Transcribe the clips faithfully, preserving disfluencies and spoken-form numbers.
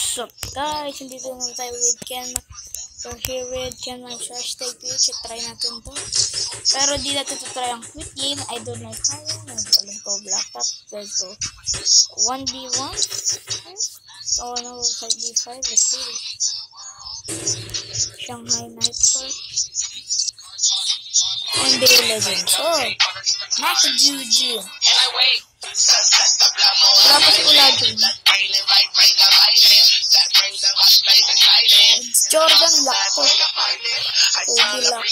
What's up guys? Hindi naman tayo with Ken. We're here with Ken Man's hashtag Twitch. Try natin to. Pero di natin to try ang quick game. I don't know kaya. Alam ko black top. Let's go. one v one. So no, five v five. Let's see. Shanghai Night Court. And day eleven. Oh! Naka Juju. Wala pa si Uladun. Jordan Lacko. Kobe Lacko.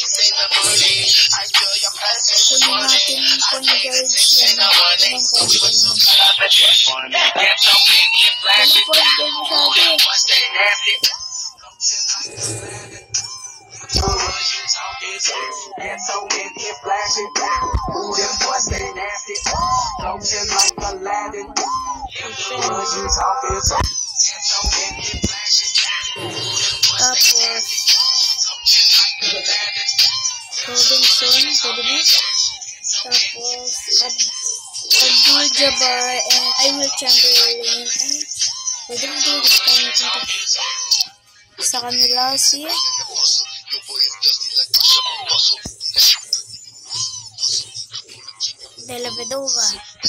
Kunin natin point guard siya. Anong point guard mo? Anong point guard mo sabi? Tapos Robinson, pwede mo. Tapos Abdul Jabbar and I Will Chamberlain. And pwede mo din gusto natin sa kanila si Della Vedova,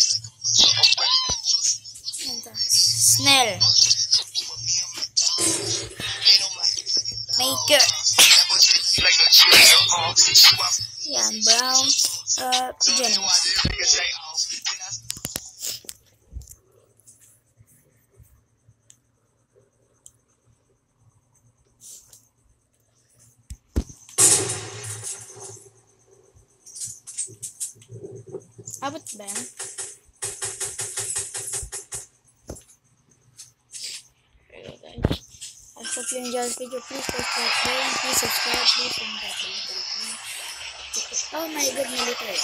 Snell, Maker, yan, Brown, uh, Jennings. Abot ba yan? Okay guys, I hope you enjoyed this video. Please subscribe, please subscribe, please subscribe. Oh my god, military.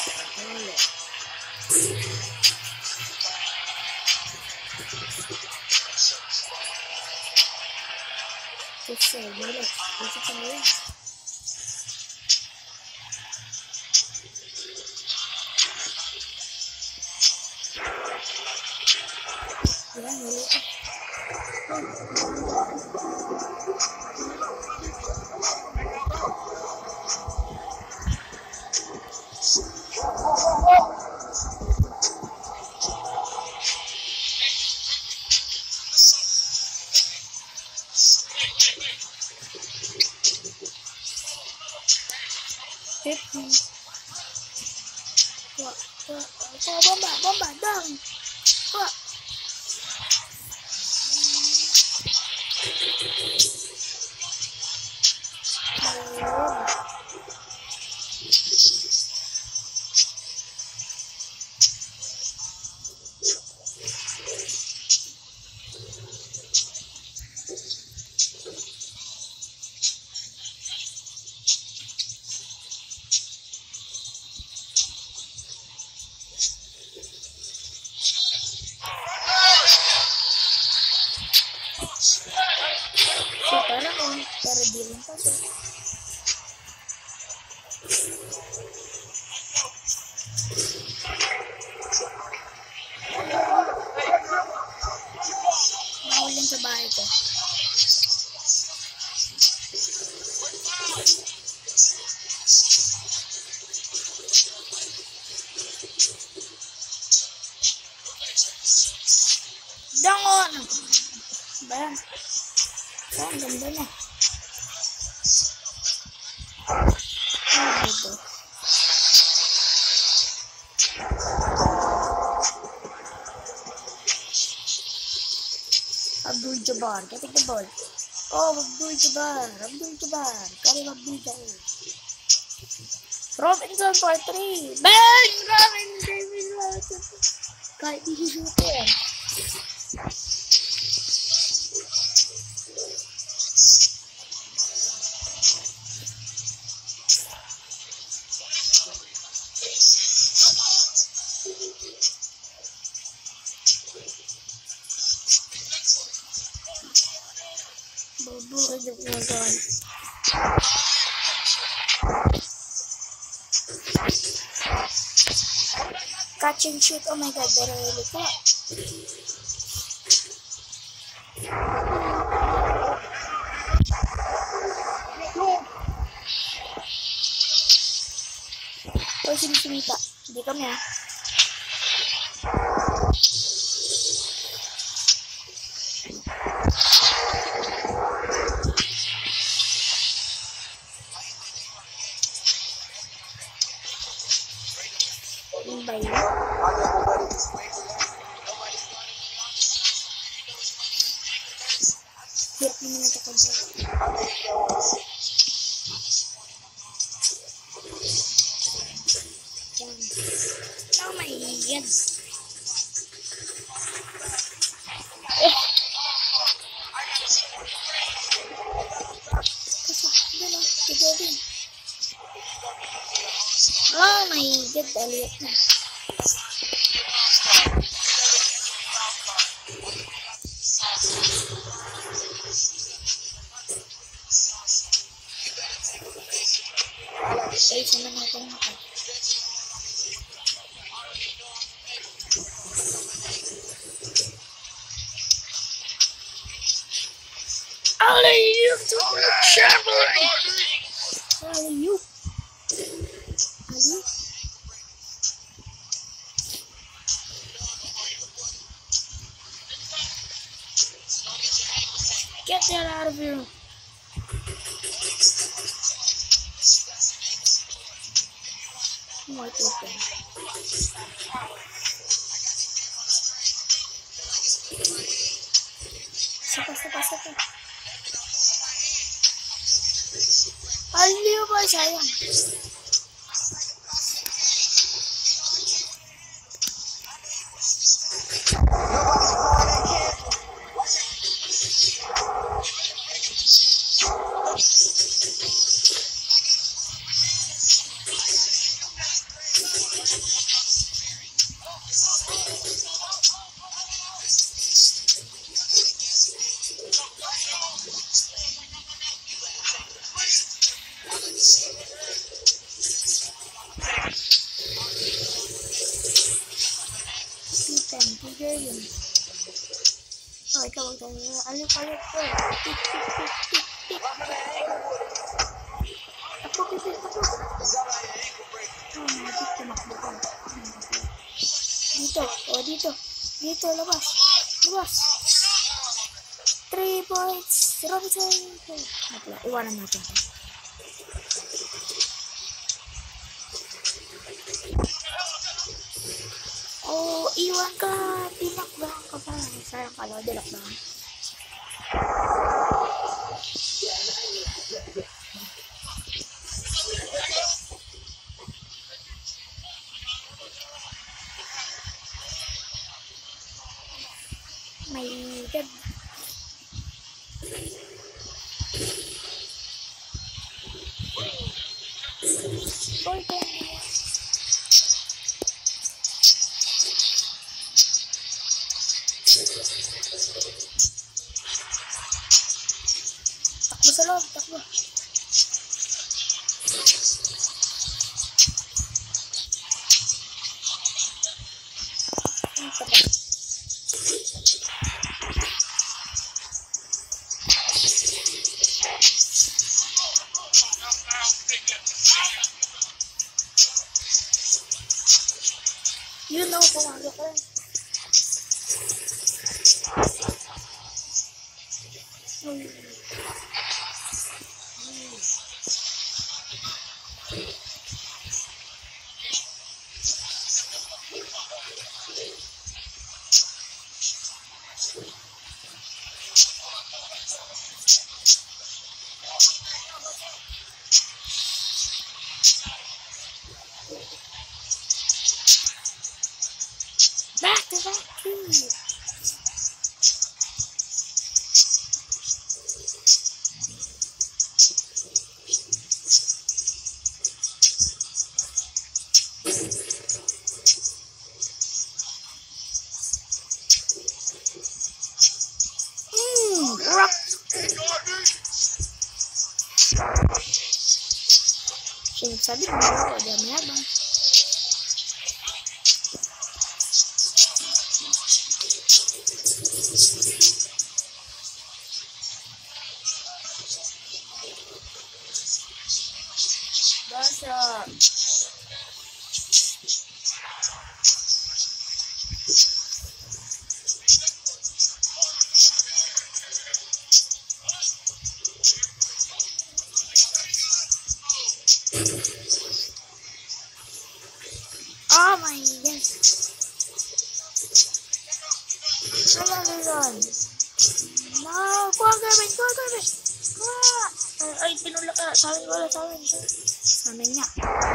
Just say, look, this is a way. Yeah, really. Wah, wah, wah, bomba, bomba, dong. Wah. So, parang kung para di rin pa so. Mahulin sa bahay ko. Dangon! Ba yan? Oh, ang ganda na. Oh, dito. Abdul Jabbar, get the ball. Oh, Abdul Jabbar, Abdul Jabbar, Karim Abdul Jabbar. Robinson for three. Bang! Robinson! Kahit di shoot eh. Bubuhay yung mga catch and shoot. Oh my god, they're really cool. sinisumita. Hindi kami ha. Yung ba yun? Hirap naman ito ko ba? Yan. Oh my God. Eh. Kasa, gano'n. Tiga din. Oh my God. Aliit na. Eh, sana natin ako. Alley-oop to the champion! Alley-oop! Alley-oop! Get that out of here! More people. Sapa, sapa, sapa. Aliyo ba, sayang. Tiger yun. Oh, ikaw wag tayo. Alip-alip ko. Tik, tik, tik, tik, tik. Ako, pipit ako. Oh, magic. Tumakbo ko. Dito. Oh, dito. Dito, labas. Labas. Three points. Robinson. Napla. Iwanan natin. Oh, iwan ka. Tinakbahan ka pa. Sayang ka lang. Dilakbahan. May dead. Golden. Takbo sa loob, takbo. Ang takbo. You know kung ano ka rin. Back to back key. Mmm, rock. Sinasabi mo ako, dami-habang. Basa. yun. No, kuha Gavin, kuha Gavin. Kuha. Ay, ay pinula ka. Sa amin wala, sa amin. Sa amin nga.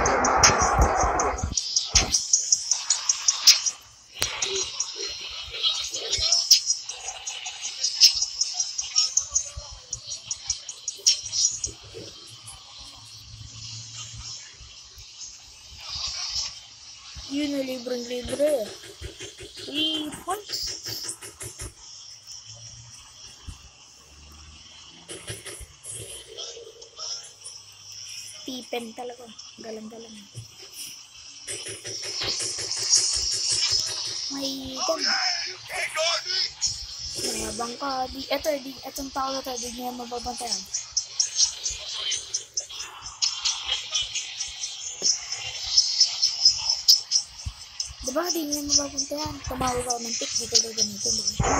Yun na libreng-libre. three points. Pipen talaga. Galang-galang. May gan. Mayabang ka. Di, eto, di, etong tao na to, di niya mababantayan. Diba, di niya mababantayan. Tumawag ako ng pick, di ka gaganito.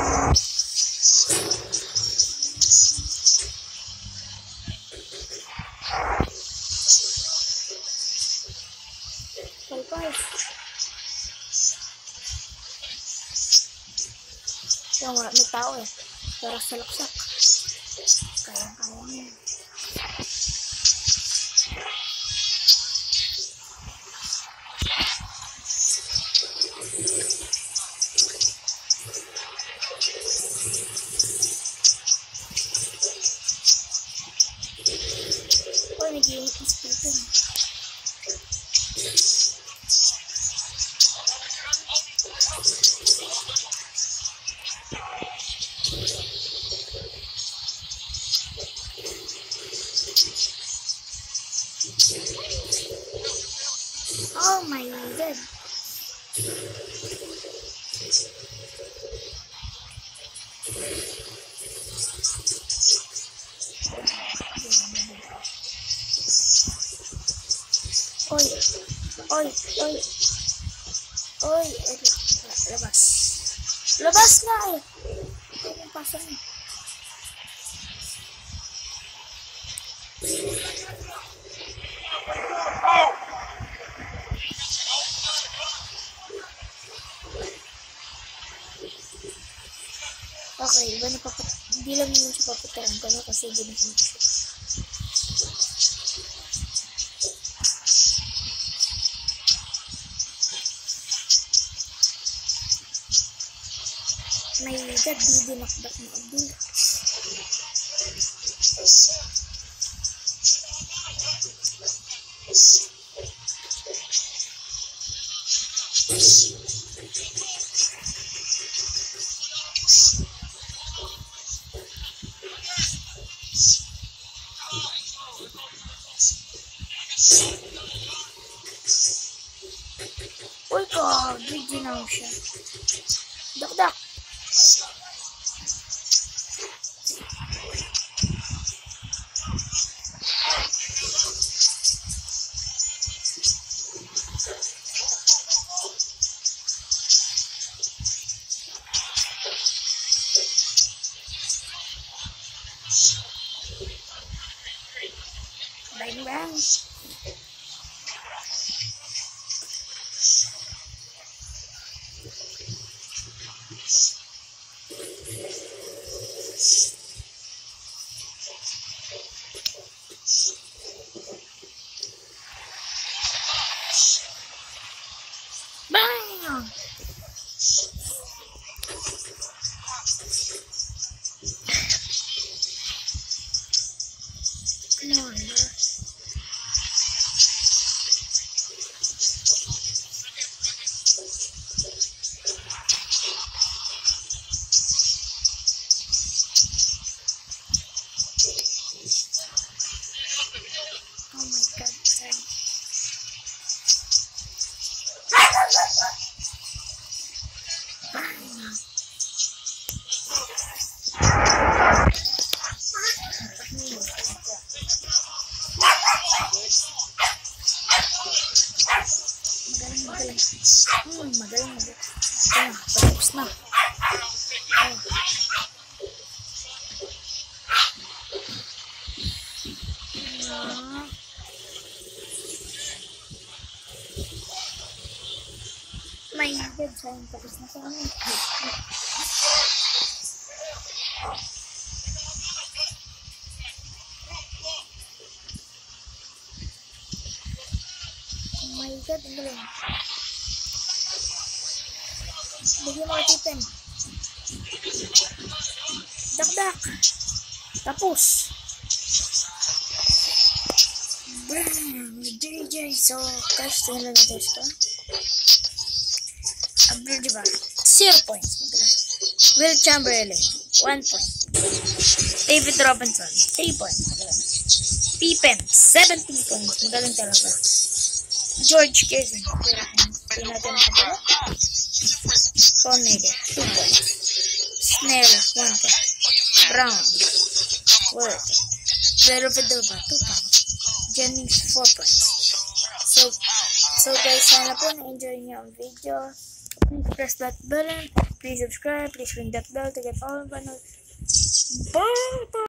Palpal. Yung wala may tao eh. Pero salaksak. Kayang-kaya niya. Oh, nag-iinit na speaker. Oh my god. Oy, oy, oy. Oy, labas. Labas na eh. Ang pasang. Okay, iba na papat... Hindi lang naman siya papataran ko na kasi hindi na siya makasip. May god, di dinakdak na abdul. Uy ko, G G na siya. Dakdak. Bang bang. Bang! No wonder. Oh my god, sorry. Magaling, magaling. Hmm, magaling, magaling. Ah, patapos na. Oh. Ah. My god, sayang tapos na sa amin. Oh my god, ang galing. Bigyan mo katipan. Dakdak. Tapos. Bam! J J. So, guys, tingnan natin ito. Abdul Jabbar. Zero points. Magaling. Will Chamberlain. One point. David Robinson. Three points. Magaling. Pippen. Seventeen points. Magaling talaga. George Kessing. Tingnan natin ang kabila. Tornado. Two points. Snell. One point. Brown. Word. Verovedova. Two points. Jennings. Four points. So, so guys, sana po na-enjoy niyo ang video. Please press that button. Please subscribe. Please ring that bell to get all of our notifications. Bye! Bye!